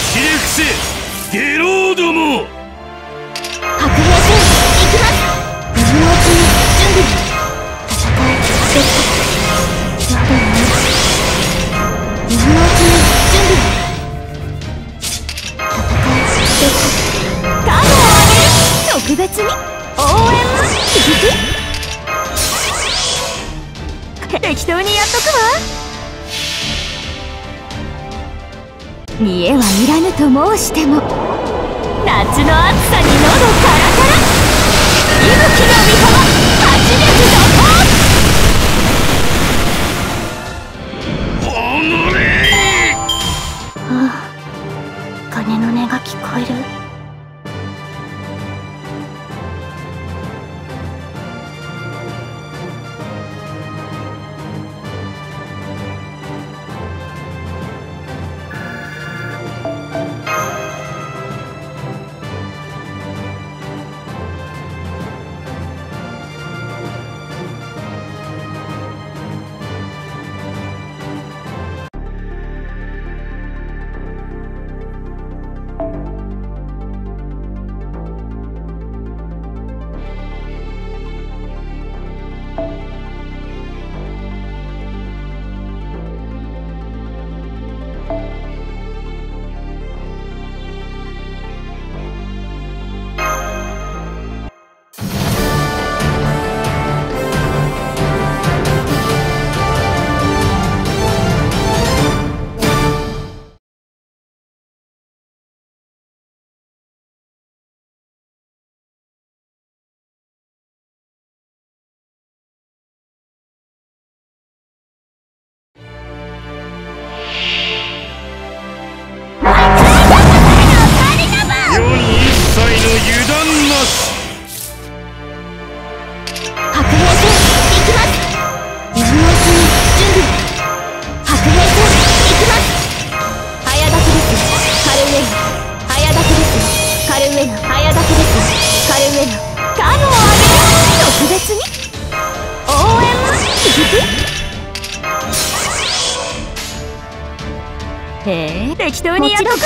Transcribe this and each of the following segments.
ひれ伏せゲローども。 白兵戦行きます。水のうちに準備。戦いできた。まだね。水のうちに準備。戦いできた。カードをあげる。特別に応援も聞く。適当にやっとくわ。見栄はいらぬと申しても、夏の暑さに喉カラカラ。息吹の御浜8月怒涛。ああ、鐘の音が聞こえる。へえ、適当にやっとくわ。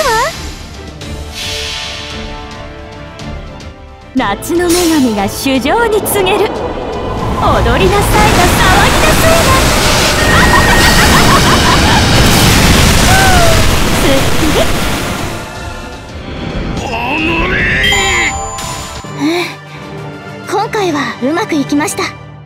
夏の女神が主情に告げる。踊りなさいが騒ぎなさいが。すっきり。今回はうまくいきました。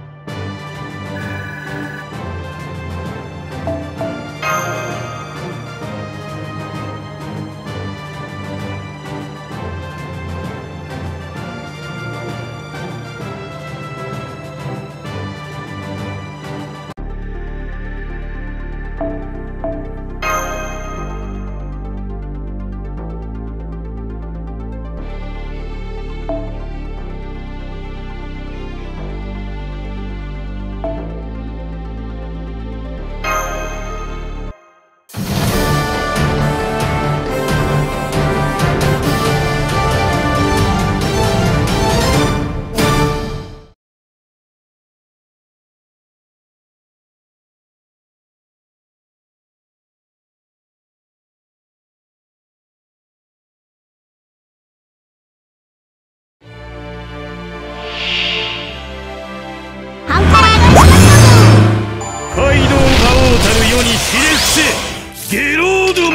ゲローども。水のうちに準備。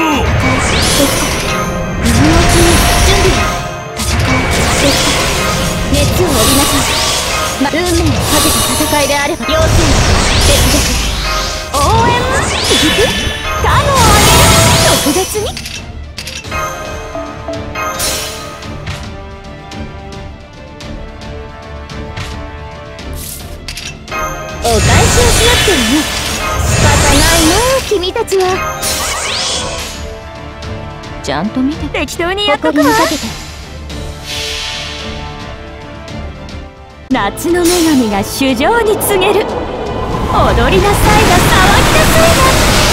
戦いできた。熱を帯びなさい。運命をかけた戦いであれば要請別々。応援も聞く。カードをあげる。特別にお返しをしなくてもね。仕方ないな君たちは。ちゃんと見て適当にやっとくわ。夏の女神が主情に告げる。踊りなさいが騒ぎなさいが。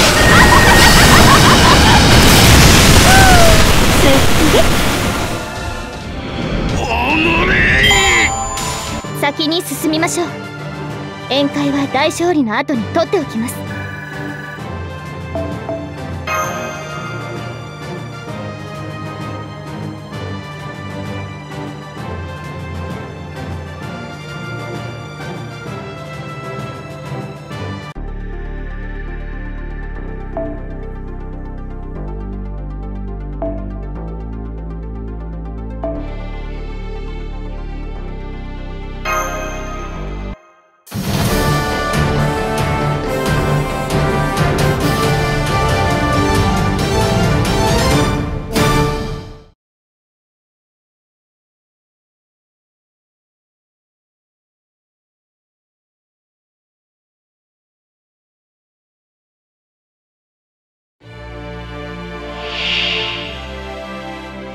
すっきり。先に進みましょう。宴会は大勝利の後に取っておきます。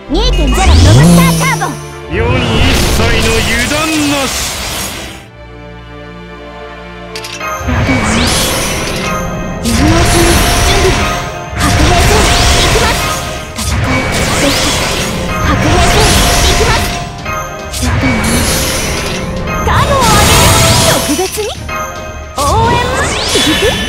2.0 ロブスターターボ。 世に一切の油断なし。 今のうちに準備。白兵戦行きます。戦いできた。白兵戦行きます。やだな。カードを上げる。特別に応援も聞く。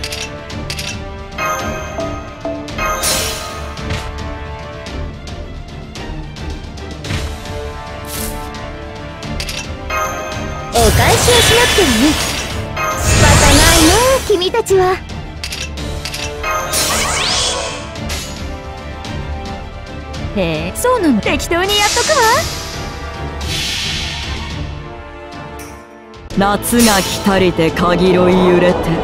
お返しをしなくてはね。仕方ないの君たちは。へえ、そうなの。適当にやっとくわ。 夏が来たりてかぎろい揺れて、雨が来たりて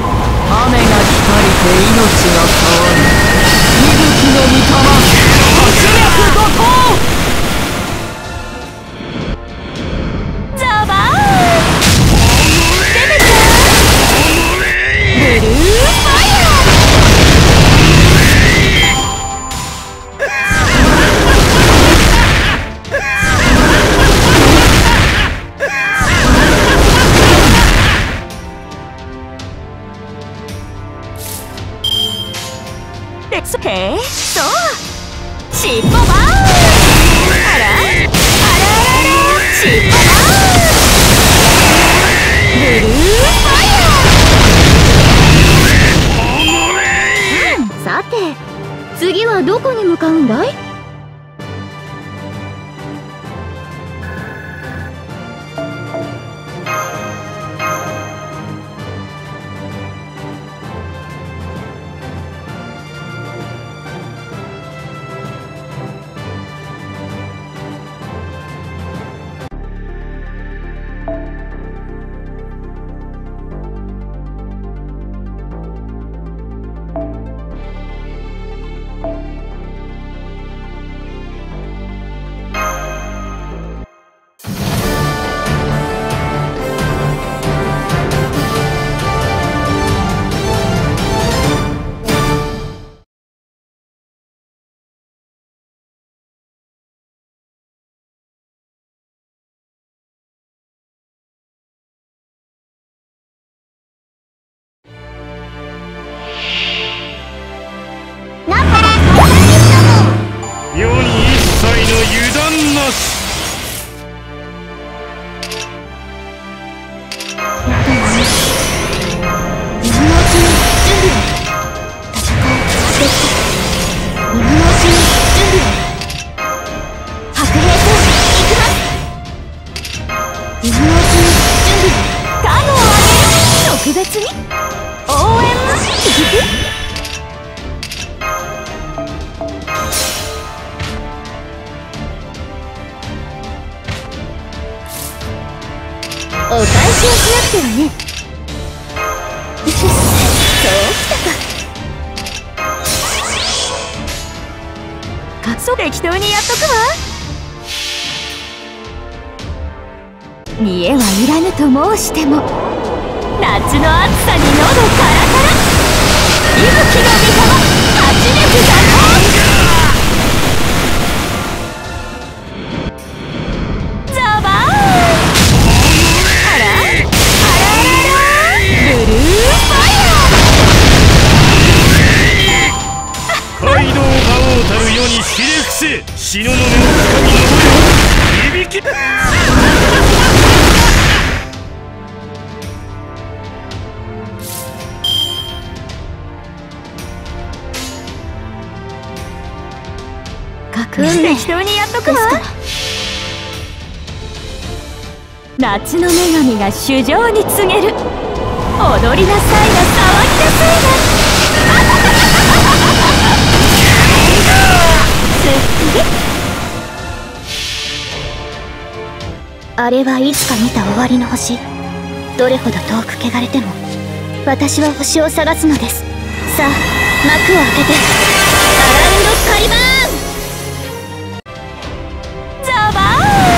命が変わる。息吹の御霊、迫力怒涛。 ザバーン。デメちゃん。ブルーファイヤー。へえ、そう。尻尾バーン。あらあらあら尻尾バーン。ブルーファイヤー。さて次はどこに向かうんだい？ 世に一切の油断なし。 今のうちに準備。戦いできた。今のうちに準備。白兵戦行きます。今のうちに準備。カードを上げる。特別に応援も聞く。お返しをしなくてはね。そうきたか。かそ適当にやっとくわ。見栄はいらぬと申しても、夏の暑さに喉カラカラ。息吹の御霊、圧力がザバーン。 街道覇王たる世にひれ伏せ。東雲を深み登れ。響け。 適当にやっとくわ。夏の女神が主情に告げる。踊りなさいな、騒ぎなさいな。あれはいつか見た終わりの星。どれほど遠く汚れても私は星を探すのです。さあ幕を開けて、アラウンドカリバーン。ザバ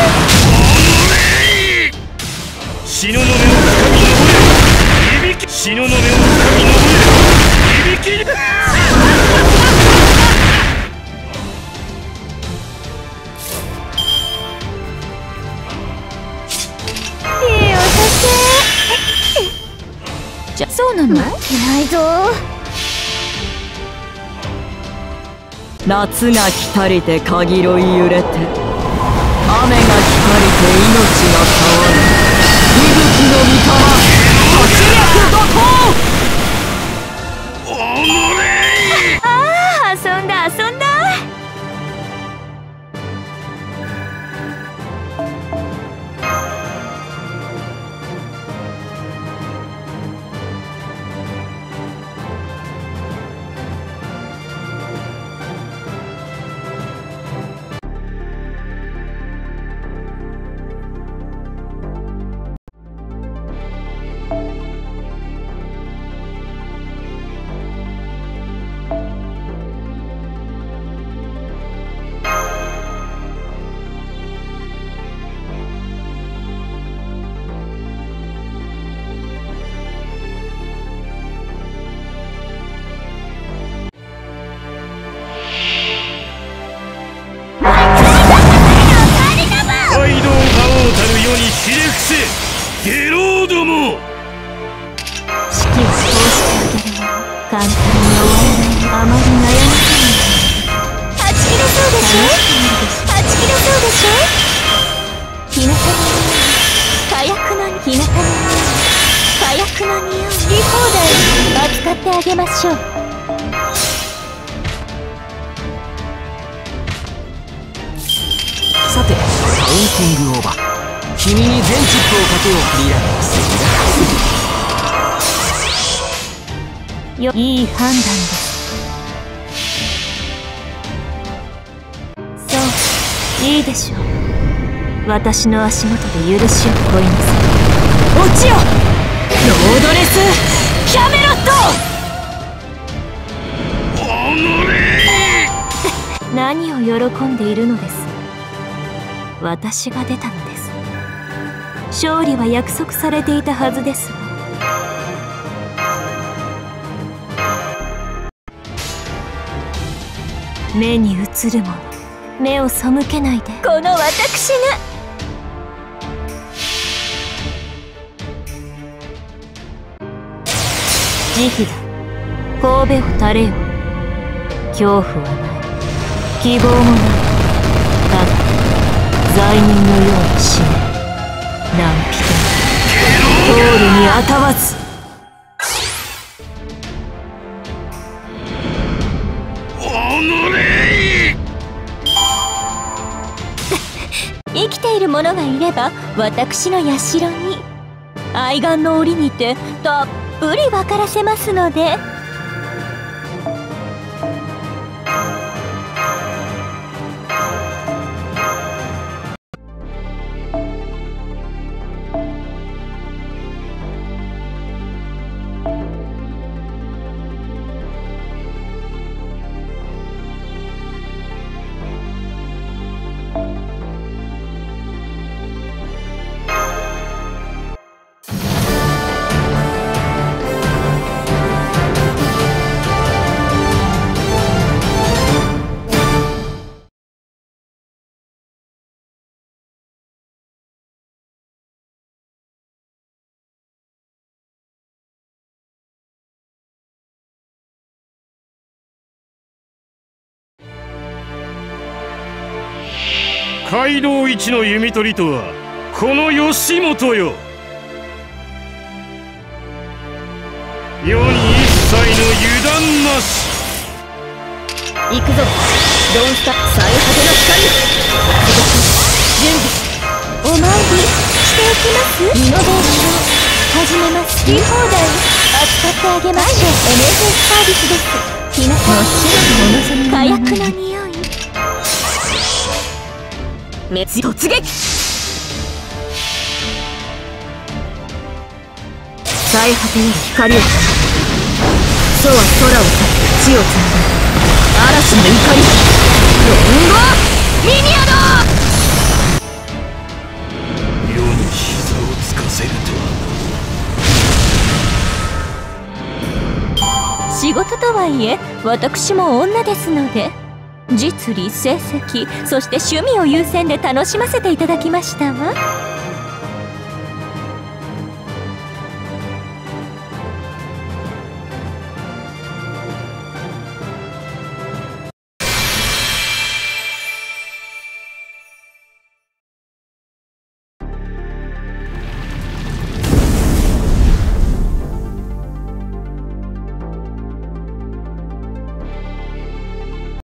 ーン。 東雲を深み登れ。響き。東雲を深み登れ。響き。 なの？ 負けないぞ。 夏が来たりてかぎろい揺れて、雨が来たりて命が変わる。息吹の御霊、八脈怒涛。 ああ、遊んだ遊んだ。 ゲローども。 式を通してあげるの簡単に終わらない。あまり悩ませない。はち切れそうでしょ。はち切れそうでしょ。日向の火薬の日向の火薬の匂い好き放題扱ってあげましょう。 さて、カウンティングオーバー。君に全チップをかけよう。リラックス。 いい判断です。そう、いいでしょう。私の足元で許しを乞いなさい。落ちよ、ロードレスキャメロット。何を喜んでいるのです。私が出たのです。勝利は約束されていたはずですわ。目に映るもの、目を背けないで。この私が慈悲だ。神戸を垂れよ。恐怖はない、希望もない。ただ罪人のように死ね。何人ゴールにあたわず。生きている者がいれば私の社に愛玩の折にてたっぷり分からせますので。 街道一の弓取りとはこの義元よ。世に一切の油断なし。 行くぞ、ドンスタ最果ての光。準備お参りしておきます。イノベーション始めます。好き放題扱ってあげましょう。NSS サービスです。日向の火薬の匂い。突撃。最果てより光を放つ。楚は空を去って地をつなぐ嵐の怒り。ロンゴミニアド。 世に膝をつかせるとは。 仕事とはいえ私も女ですので、実利成績そして趣味を優先で楽しませていただきましたわ。